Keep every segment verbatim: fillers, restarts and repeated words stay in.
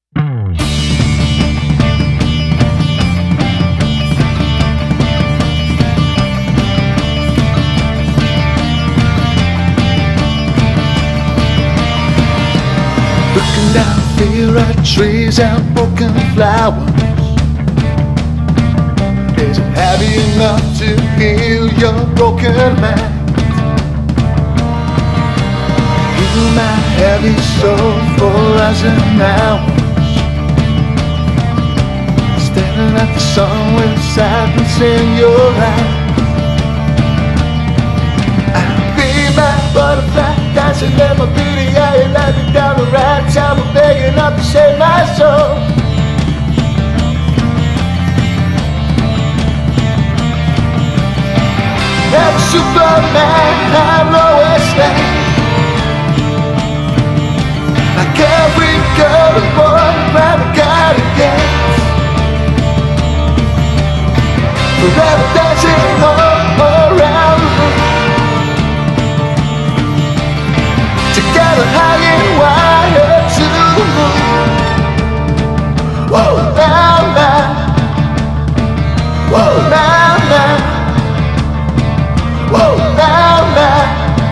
Looking down fear at trees and broken flowers. Is it heavy enough to heal your broken mind? Heal my heavy soul for hours and hours, staring at the sun with sadness in your eyes. I'll be my butterfly, dancing in my beauty. Yeah, you let me down the right time, I'm begging up to save my soul. I'm a Superman, I'm Lois Lane. Like every girl and boy around the garden gates, forever dancing all around the room, together high and wired to the moon. Whoa, now, now. Whoa, now, now. Whoa, now, now.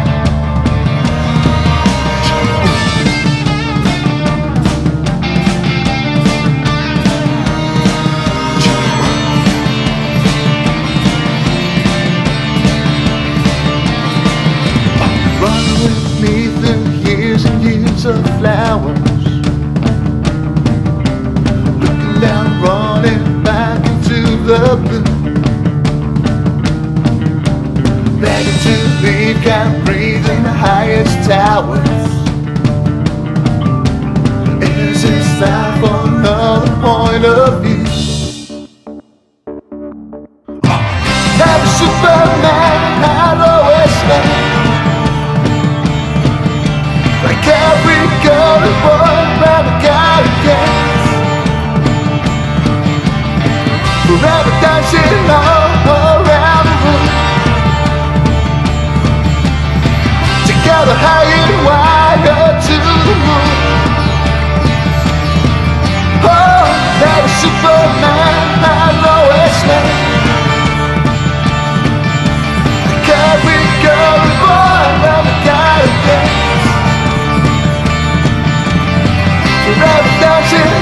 Run with me through years and years of flowers, looking down, running back into the blue, begging to leave, can't breathe in the highest towers. Is this time for another point of view? I'm a Superman, I'll always stay. Like every girl and boy around the garden gates, forever dancing all around the room, together high and wired to the moon. Oh, that is Superman, I'm Lois Lane. Like every girl and boy around the garden gates, forever dancing